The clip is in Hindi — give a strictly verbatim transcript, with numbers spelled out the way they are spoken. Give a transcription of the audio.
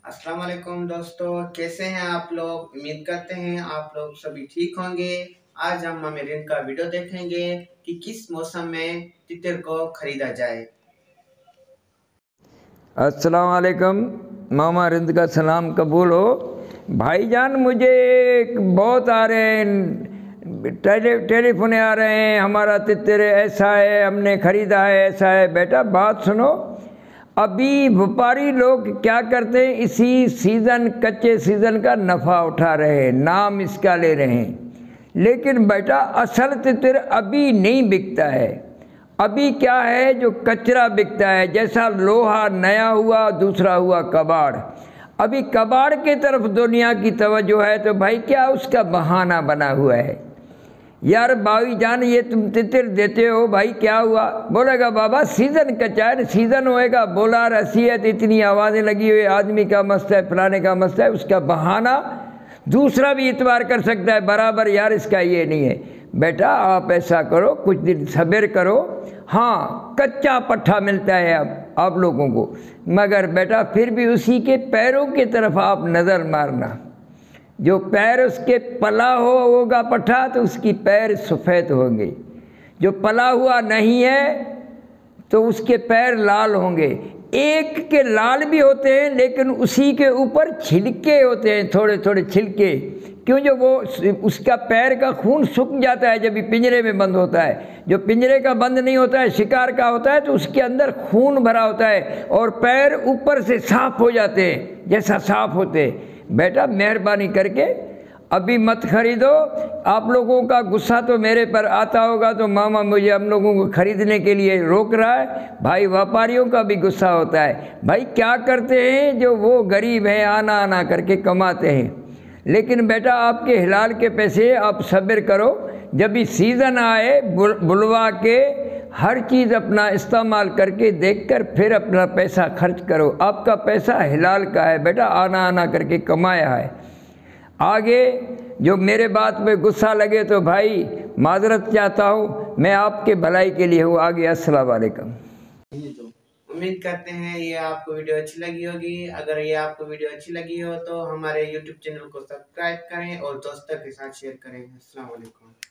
अस्सलाम वालेकुम दोस्तों, कैसे हैं आप लोग। उम्मीद करते हैं आप लोग सभी ठीक होंगे। आज हम मामा रिंद का वीडियो देखेंगे कि किस मौसम में तितर को खरीदा जाए। अस्सलाम वालेकुम, मामा रिंद का सलाम कबूल हो। भाईजान मुझे बहुत आ रहे हैं टेली टेलीफोन आ रहे हैं, हमारा तितर ऐसा है, हमने ख़रीदा है, ऐसा है। बेटा बात सुनो, अभी व्यापारी लोग क्या करते हैं, इसी सीज़न कच्चे सीज़न का नफ़ा उठा रहे हैं, नाम इसका ले रहे हैं। लेकिन बेटा असल तितर अभी नहीं बिकता है। अभी क्या है, जो कचरा बिकता है, जैसा लोहा नया हुआ, दूसरा हुआ कबाड़। अभी कबाड़ के तरफ दुनिया की तवज्जो है, तो भाई क्या उसका बहाना बना हुआ है। यार भाई जान, ये तुम तितर देते हो, भाई क्या हुआ। बोलेगा बाबा सीज़न कच्चा है, सीज़न होएगा, बोला रसीयत इतनी आवाज़ें लगी हुई, आदमी का मस्त है, फलाने का मस्त है, उसका बहाना दूसरा भी इतबार कर सकता है बराबर। यार इसका ये नहीं है। बेटा आप ऐसा करो, कुछ दिन सब्र करो। हाँ कच्चा पट्ठा मिलता है अब आप लोगों को, मगर बेटा फिर भी उसी के पैरों की तरफ आप नज़र मारना। जो पैर उसके पला हो होगा पट्ठा, तो उसकी पैर सफ़ेद होंगे। जो पला हुआ नहीं है तो उसके पैर लाल होंगे। एक के लाल भी होते हैं, लेकिन उसी के ऊपर छिलके होते हैं, थोड़े थोड़े छिलके। क्यों, जो वो उसका पैर का खून सूख जाता है जब ये पिंजरे में बंद होता है। जो पिंजरे का बंद नहीं होता है, शिकार का होता है, तो उसके अंदर खून भरा होता है और पैर ऊपर से साफ हो जाते हैं, जैसा साफ होते हैं। बेटा मेहरबानी करके अभी मत खरीदो। आप लोगों का गुस्सा तो मेरे पर आता होगा, तो मामा मुझे हम लोगों को खरीदने के लिए रोक रहा है। भाई व्यापारियों का भी गुस्सा होता है। भाई क्या करते हैं, जो वो गरीब हैं आना आना करके कमाते हैं। लेकिन बेटा आपके हिलाल के पैसे, आप सब्र करो। जब भी सीज़न आए बुल, बुलवा के हर चीज़ अपना इस्तेमाल करके देखकर फिर अपना पैसा खर्च करो। आपका पैसा हिलाल का है बेटा, आना आना करके कमाया है। आगे जो मेरे बात में गुस्सा लगे तो भाई माजरत चाहता हूँ, मैं आपके भलाई के लिए हूँ। आगे अस्सलाम वालेकुम। उम्मीद करते हैं ये आपको वीडियो अच्छी लगी होगी। अगर ये आपको वीडियो अच्छी लगी हो तो हमारे यूट्यूब चैनल को सब्सक्राइब करें और दोस्तों के साथ शेयर करें। अस्सलाम वालेकुम।